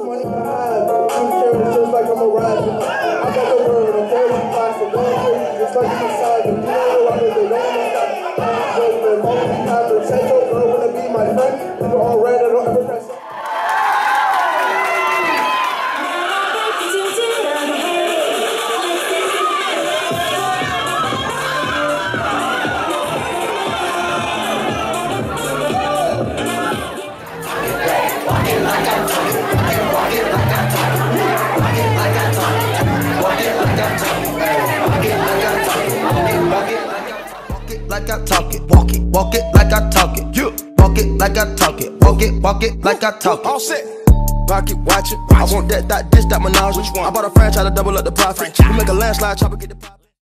money I have. I'm carrying just like I'm a rapper. I got the word, okay? Plastic, going crazy, just like you decide. If you know what they don't stop. Just the moment you have to say your girl wanna be my friend. People all red, I don't ever press it. Like I talk it, walk it like I talk it. You walk it like I talk it, walk it like I talk it. All set. Rock it, watch it. I want that dish, that menage. Which one? I bought a franchise to double up the profit. We make a landslide, chopper get the pop.